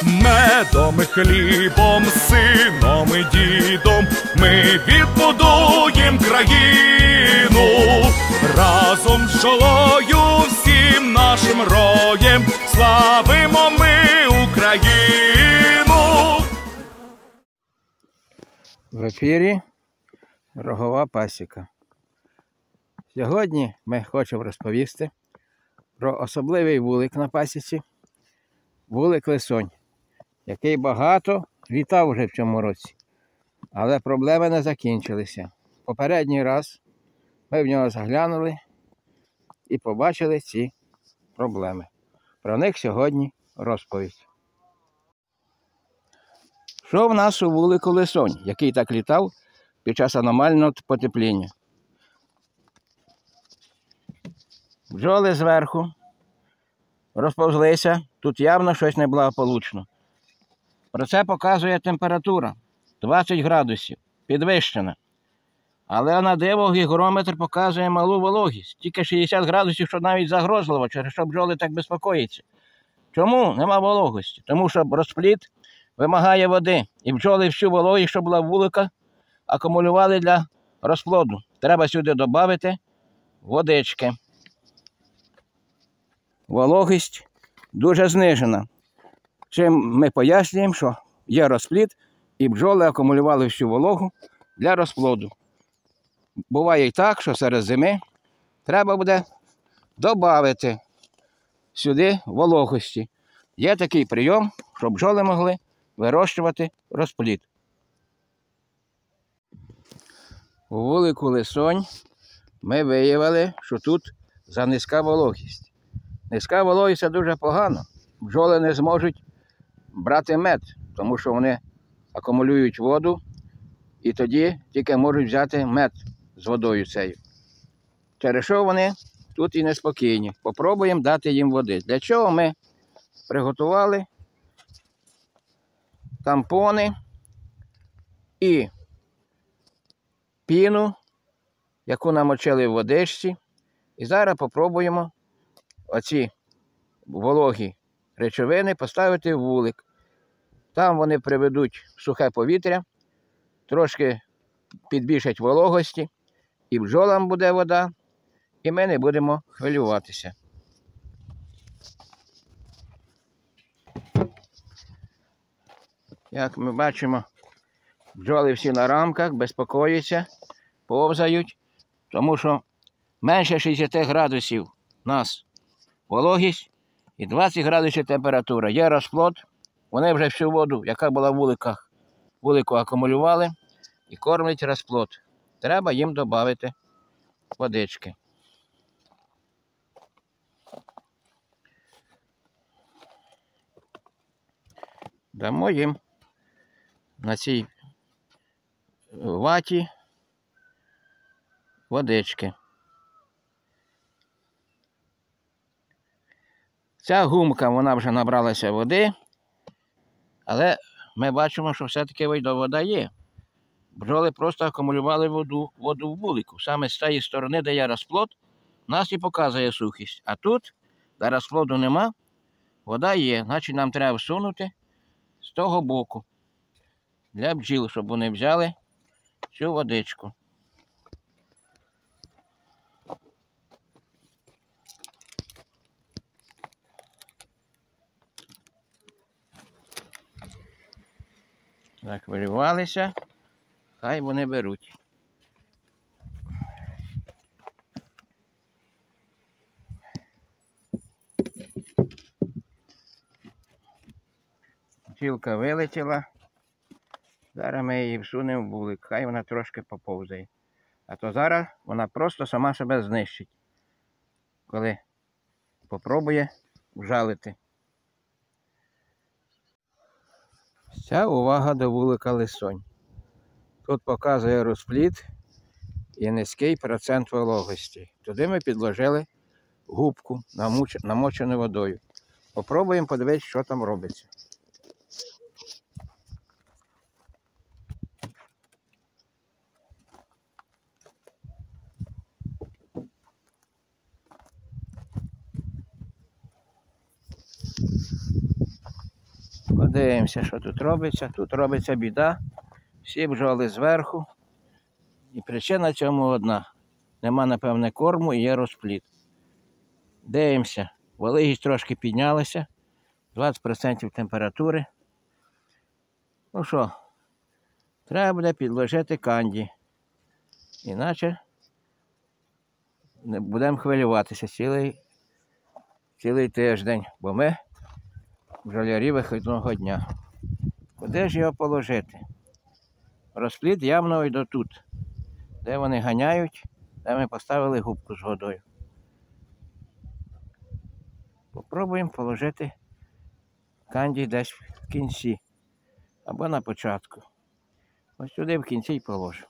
Медом і хлібом, сином і дідом ми відбудуєм країну. Разом з бджолою всім нашим роєм славимо ми Україну. В ефірі Рогова пасіка. Сьогодні ми хочемо розповісти про особливий вулик на пасіці. Вулик Лисонь, який багато літав вже в цьому році. Але проблеми не закінчилися. Попередній раз ми в нього заглянули і побачили ці проблеми. Про них сьогодні розповідь. Що в нас у вулику Лисонь, який так літав під час аномального потепління? Бджоли зверху розповзлися, тут явно щось неблагополучно. Про це показує температура 20 градусів, підвищена. Але на диво гігрометр показує малу вологість, тільки 60 градусів, що навіть загрозливо, через що бджоли так безпокоїться. Чому нема вологості? Тому що розплід вимагає води, і бджоли всю вологість, що була в вулика, акумулювали для розплоду. Треба сюди додати водички. Вологість дуже знижена. Чим ми пояснюємо, що є розплід, і бджоли акумулювали всю вологу для розплоду. Буває і так, що серед зими треба буде додати сюди вологості. Є такий прийом, щоб бджоли могли вирощувати розплід. У вулику Лисонь ми виявили, що тут занизька вологість. Низька вологість – це дуже погано. Бджоли не зможуть брати мед, тому що вони акумулюють воду і тоді тільки можуть взяти мед з водою цією. Через що вони тут і неспокійні. Попробуємо дати їм води. Для чого ми приготували тампони і піну, яку намочили в водичці. І зараз попробуємо оці вологі речовини поставити в вулик. Там вони приведуть сухе повітря, трошки підбільшать вологості, і бджолам буде вода, і ми не будемо хвилюватися. Як ми бачимо, бджоли всі на рамках, безпокоюються, повзають, тому що менше 60 градусів у нас вологість і 20 градусів температура. Є розплод, вони вже всю воду, яка була в вулику акумулювали і кормлять розплод. Треба їм додати водички. Дамо їм на цій ваті водички. Ця гумка, вона вже набралася води, але ми бачимо, що все-таки вода є. Бджоли просто акумулювали воду в вулику. Саме з цієї сторони, де є розплод, нас і показує сухість. А тут, де розплоду нема, вода є. Значить, нам треба всунути з того боку для бджіл, щоб вони взяли цю водичку. Захвилювалися, хай вони беруть. Бджілка вилетіла, зараз ми її всунемо в вулик, хай вона трошки поповзає. А то зараз вона просто сама себе знищить, коли попробує вжалити. Вся увага до вулика Лисонь. Тут показує розплід і низький процент вологості. Туди ми підложили губку, намочену водою. Попробуємо подивитися, що там робиться. Подивимося, що тут робиться. Тут робиться біда. Всі бджоли зверху. І причина цьому одна. Нема, напевне, корму і є розплід. Дивимося. Вологість трошки піднялася. 20% температури. Ну що, треба буде підложити канді. Іначе не будемо хвилюватися цілий тиждень, бо ми бджолярі вихідного дня. Куди ж його положити? Розплід явно йде тут, де вони ганяють, де ми поставили губку з водою. Попробуємо положити канді десь в кінці або на початку. Ось сюди в кінці й положу.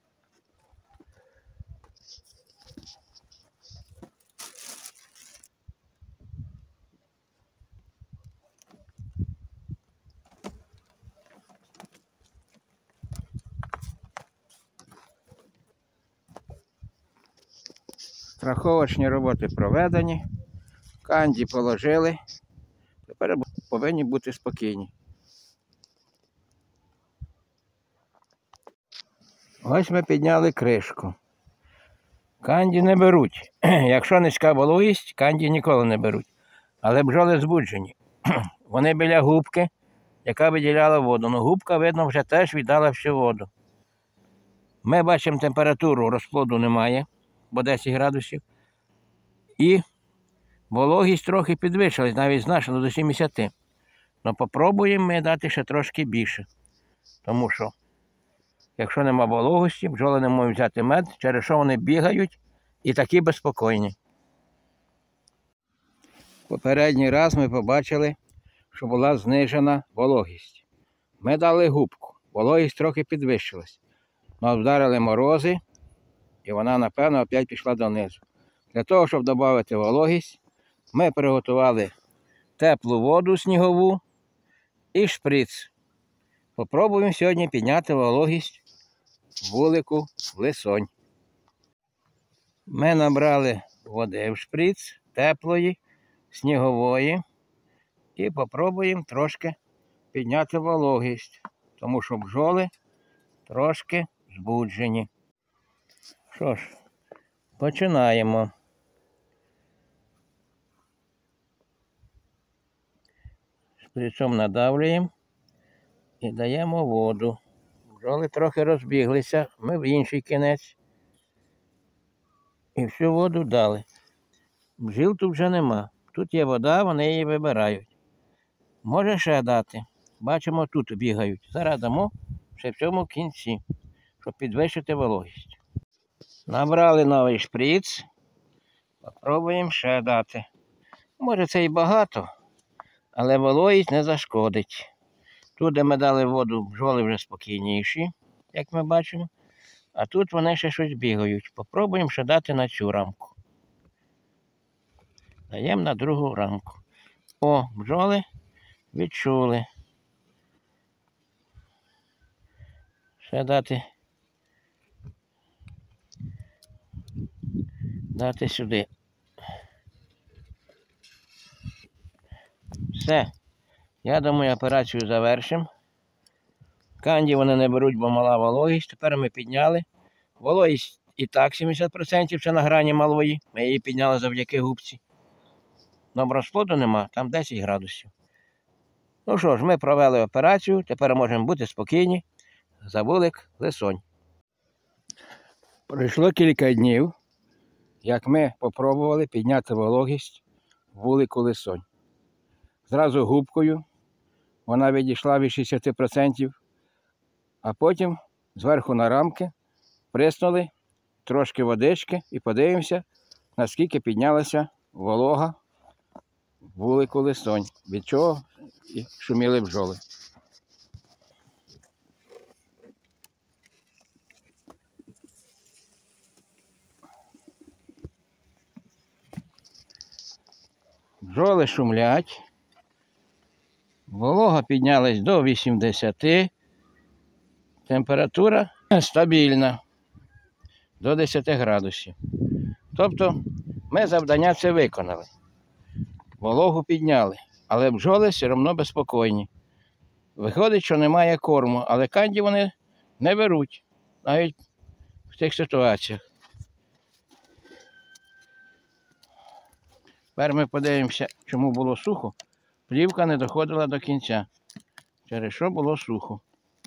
Страховочні роботи проведені, канді положили, тепер повинні бути спокійні. Ось ми підняли кришку. Канді не беруть. Якщо низька вологість, канді ніколи не беруть. Але бджоли збуджені. Вони біля губки, яка виділяла воду. Ну, губка, видно, вже теж віддала всю воду. Ми бачимо температуру, розплоду немає, бо 10 градусів. І вологість трохи підвищилась, навіть значно до 70. Ну, попробуємо ми дати ще трошки більше. Тому що, якщо нема вологості, бджоли не можуть взяти мед, через що вони бігають і такі безпокійні. Попередній раз ми побачили, що була знижена вологість. Ми дали губку, вологість трохи підвищилась. Ми вдарили морози, і вона, напевно, опять пішла донизу. Для того, щоб додати вологість, ми приготували теплу воду снігову і шприц. Попробуємо сьогодні підняти вологість вулику лисонь. Ми набрали води в шприц, теплої, снігової, і попробуємо трошки підняти вологість, тому що бджоли трошки збуджені. Що ж, починаємо. Шприцом надавлюємо і даємо воду. Бджоли трохи розбіглися, ми в інший кінець. І всю воду дали. Бджіл тут вже нема. Тут є вода, вони її вибирають. Може ще дати. Бачимо, тут бігають. Зараз дамо ще в цьому кінці, щоб підвищити вологість. Набрали новий шприц. Попробуємо ще дати. Може це і багато, але вологість не зашкодить. Тут, де ми дали воду, бджоли вже спокійніші, як ми бачимо. А тут вони ще щось бігають. Попробуємо ще дати на цю рамку. Даємо на другу рамку. О, бджоли відчули. Ще дати сюди. Все. Я думаю, операцію завершимо. Канді вони не беруть, бо мала вологість. Тепер ми підняли. Вологість і так 70%, це на грані малої. Ми її підняли завдяки губці. Но розплоду нема, там 10 градусів. Ну що ж, ми провели операцію, тепер можемо бути спокійні за вулик лисонь. Пройшло кілька днів, як ми спробували підняти вологість вулику лисонь. Зразу губкою, вона відійшла від 60%, а потім зверху на рамки приснули трошки водички і подивимося, наскільки піднялася волога вулику лисонь, від чого і шуміли бджоли. Бджоли шумлять, волога піднялась до 80, температура стабільна, до 10 градусів. Тобто ми завдання це виконали. Вологу підняли, але бджоли все одно безпокійні. Виходить, що немає корму, але канді вони не беруть, навіть в цих ситуаціях. Тепер ми подивимося, чому було сухо. Плівка не доходила до кінця, через що було сухо.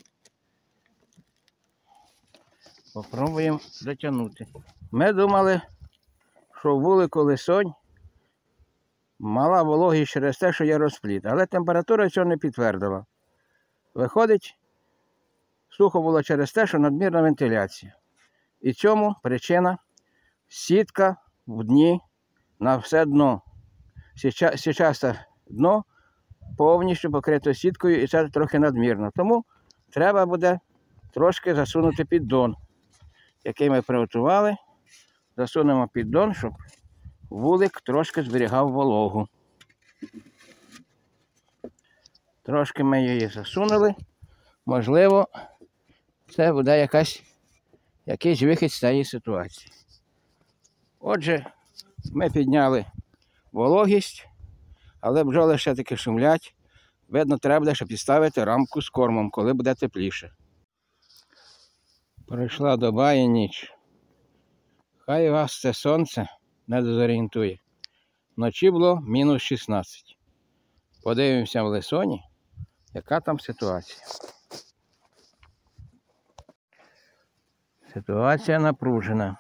Попробуємо дотягнути. Ми думали, що в вулику лисонь мала вологість через те, що є розплід, але температура цього не підтвердила. Виходить, сухо було через те, що надмірна вентиляція. І цьому причина сітка в дні на все дно. Зараз це дно повністю покрито сіткою і це трохи надмірно. Тому треба буде трошки засунути піддон, який ми приготували. Засунемо піддон, щоб вулик трошки зберігав вологу. Трошки ми її засунули. Можливо, це буде якийсь вихід з цієї ситуації. Отже, ми підняли вологість, але бджоли ще таки шумлять. Видно, треба буде ще підставити рамку з кормом, коли буде тепліше. Пройшла доба і ніч. Хай вас це сонце не дезорієнтує. Вночі було мінус 16. Подивимося в Лисоні, яка там ситуація. Ситуація напружена.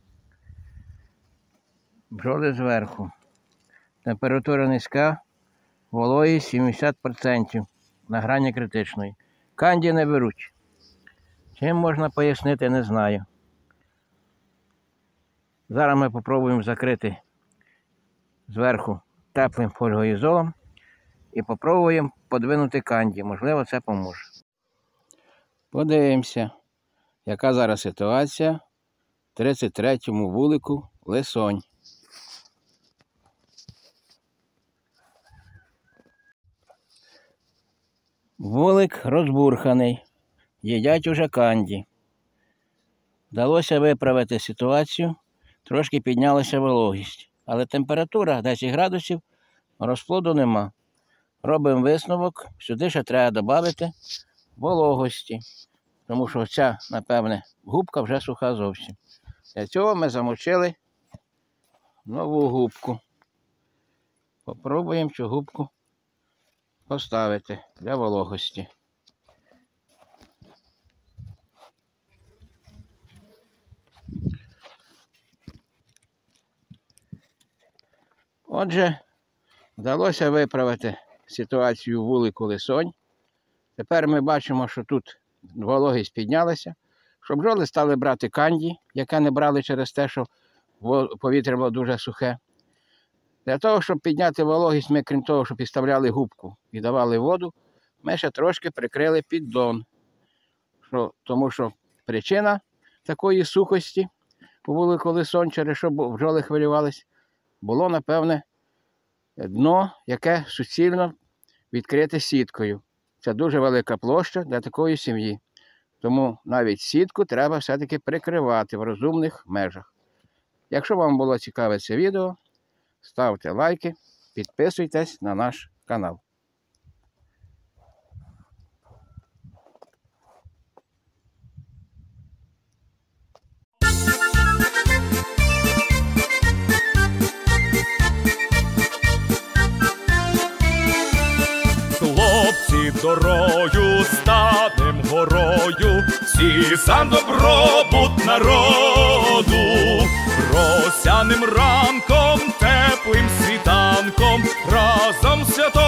Бджоли зверху. Температура низька, вологість 70% на грані критичної. Канді не беруть. Чим можна пояснити, не знаю. Зараз ми спробуємо закрити зверху теплим фольгоізолом і спробуємо подвинути канді. Можливо, це поможе. Подивимося, яка зараз ситуація в 33-му вулику Лисонь. Вулик розбурханий, їдять уже канді. Вдалося виправити ситуацію, трошки піднялася вологість, але температура 10 градусів, розплоду нема. Робимо висновок, сюди ще треба додати вологості, тому що ця, напевне, губка вже суха зовсім. Для цього ми замочили нову губку. Попробуємо цю губку поставити для вологості. Отже, вдалося виправити ситуацію в вулику Лисонь. Тепер ми бачимо, що тут вологість піднялася, що бджоли стали брати канді, яке не брали через те, що повітря було дуже сухе. Для того, щоб підняти вологість, ми, крім того, що підставляли губку і давали воду, ми ще трошки прикрили піддон. Тому що причина такої сухості у вулику Лисонь, через що бджоли хвилювались, було, напевне, дно, яке суцільно відкрите сіткою. Це дуже велика площа для такої сім'ї. Тому навіть сітку треба все-таки прикривати в розумних межах. Якщо вам було цікаве це відео, ставте лайки, підписуйтесь на наш канал. Хлопці дорою, станем горою, всі за добробут народу. Росяним ранком, теплим світанком, разом свято